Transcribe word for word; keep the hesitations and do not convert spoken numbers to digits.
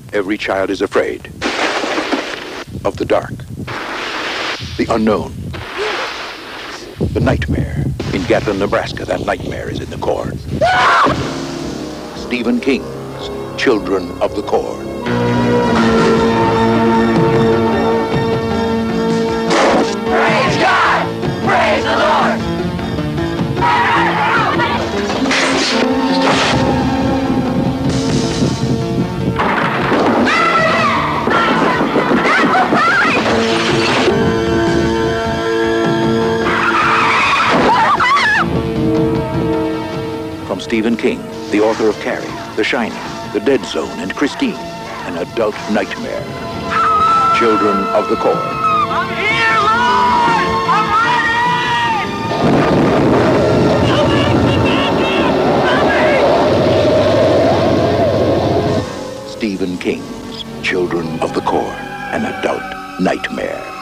Every child is afraid of the dark, the unknown, the nightmare. In Gatlin, Nebraska, that nightmare is in the corn. Stephen King's Children of the Corn. Praise God! Praise the Lord! From Stephen King, the author of Carrie, The Shining, The Dead Zone, and Christine, an adult nightmare. Children of the Corn. I'm here, Lord! I'm ready! Stephen King's Children of the Corn, an adult nightmare.